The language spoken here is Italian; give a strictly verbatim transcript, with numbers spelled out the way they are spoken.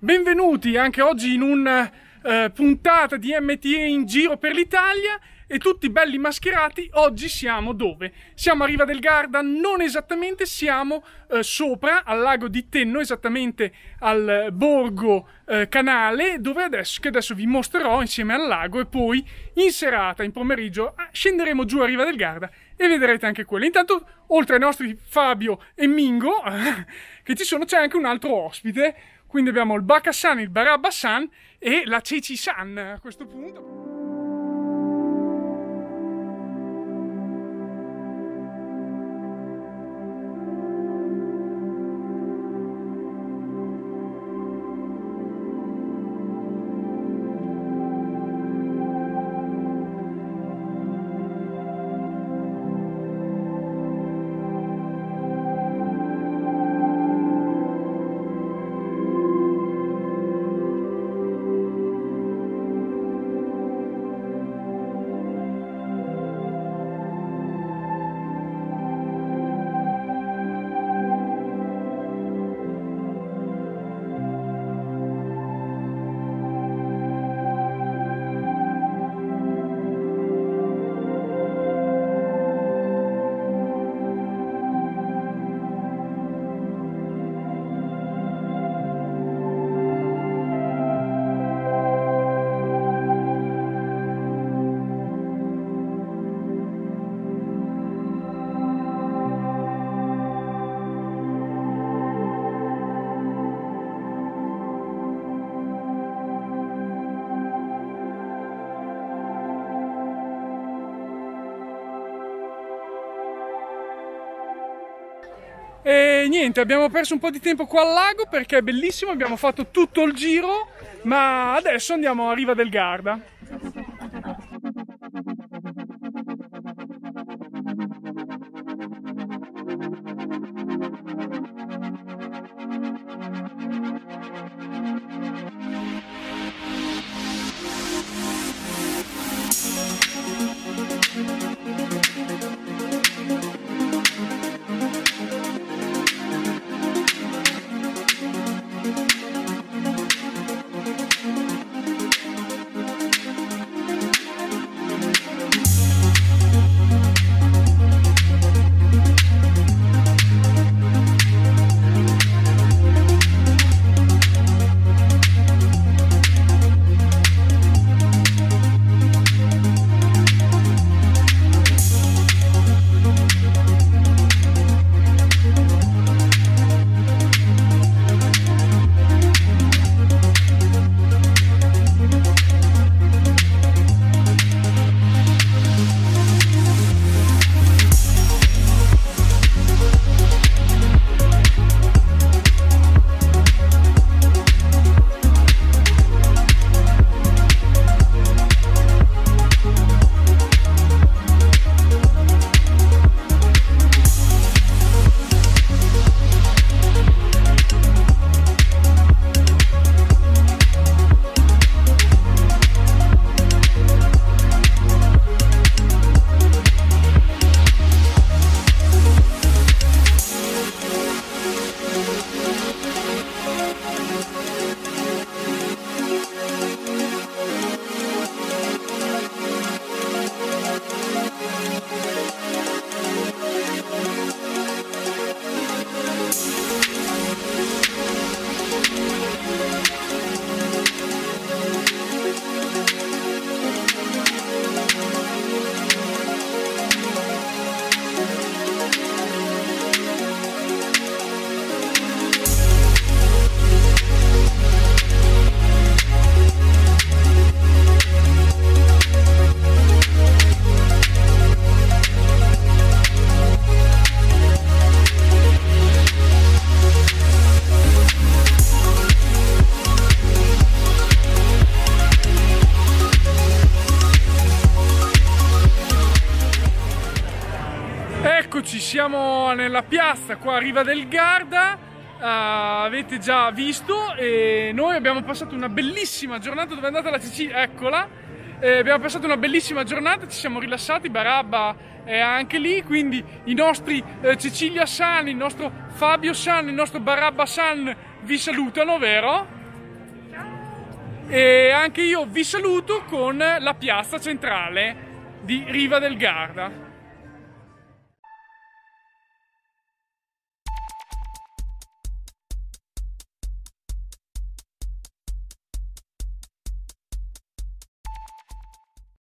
Benvenuti anche oggi in una uh, puntata di M T E in giro per l'Italia e tutti belli mascherati. Oggi siamo dove? Siamo a Riva del Garda, non esattamente, siamo uh, sopra al lago di Tenno, esattamente al borgo uh, Canale, dove adesso, che adesso vi mostrerò insieme al lago, e poi in serata, in pomeriggio, scenderemo giù a Riva del Garda e vedrete anche quello. Intanto, oltre ai nostri Fabio e Mingo, che ci sono, c'è anche un altro ospite. Quindi abbiamo il Baka-san, il Barabba-san e la Ceci-san a questo punto. E niente, abbiamo perso un po' di tempo qua al lago perché è bellissimo, abbiamo fatto tutto il giro, ma adesso andiamo a Riva del Garda. Eccoci, siamo nella piazza qua a Riva del Garda, uh, avete già visto, e noi abbiamo passato una bellissima giornata. Dove è andata la Cecilia? Eccola, eh, abbiamo passato una bellissima giornata, ci siamo rilassati, Barabba è anche lì, quindi i nostri eh, Cecilia-san, il nostro Fabio-san, il nostro Barabba-san vi salutano, vero? e anche io vi saluto con la piazza centrale di Riva del Garda.